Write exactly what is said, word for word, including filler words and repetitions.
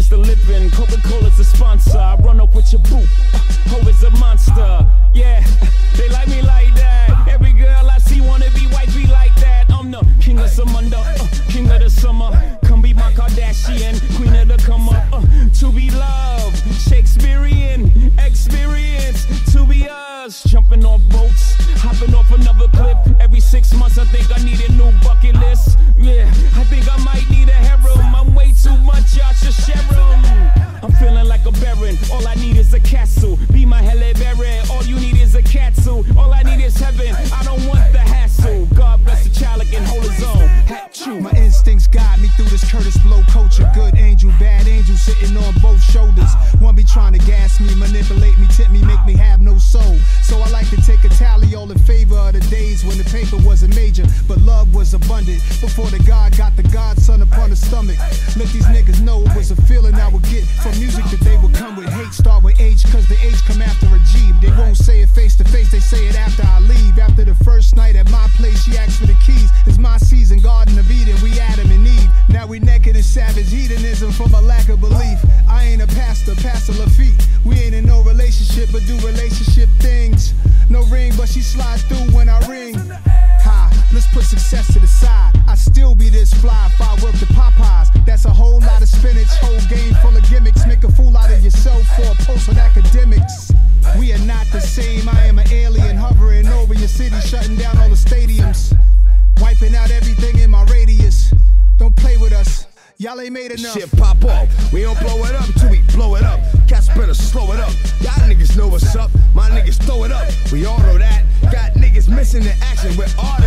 is the living, Coca-Cola's the sponsor. I run up with your boot, Ho is a monster. Yeah, they like me like that. Every girl I see wanna be wifey like that. I'm the king of Samunda, uh, king of the summer. Come be my Kardashian, queen of the come up. Uh, to be loved, Shakespearean experience. To be us, jumping off boats, hopping off another cliff. Every six months I think I need a new bucket list. Yeah, I think I might need a harem. I'm way too much, y'all should share 'em. I'm feeling like a baron, all I need is a castle. Be my Halle Berry, all you need is a catsuit. All I need is heaven, I don't want the hassle. God bless the child that can hold his own. Hat-choo. My instincts guide me through this Curtis Blow culture. Good angel, bad angel sitting on both shoulders. One be trying to gas me, manipulate me, tip me, make me have no soul. So I like to take a tally all in favor of the days when the paper wasn't major, but love was abundant. Before the God got the godson upon the stomach. Let these niggas know it was a feeling I would get from music that they would come with. Hate start with H, cause the H come after a G. They won't say it face to face, they say it after I leave. After the first night at my place, she asked for the keys. It's my season, Garden of Eden, we Adam and Eve. Now we naked in savage hedonism from a lack of belief. I ain't a pastor, Pastor Lafitte. We ain't in no relationship, but do relationship things. No ring, but she slides through when I ring. Ha, let's put success to the side. I still be this fly if I work the Popeyes. That's a whole lot of spinach, whole game full of gimmicks. Make a fool out of yourself for a post on academics. We are not the same, I am an alien hovering over your city, shutting down all the stadiums. Wiping out everything in my radius. Don't play with us, y'all ain't made enough. Shit pop off, we don't blow it up till we blow it up. Cats better slow it up, y'all niggas know what's up. My niggas throw it up, we all know that. Got niggas missing in action, where are they?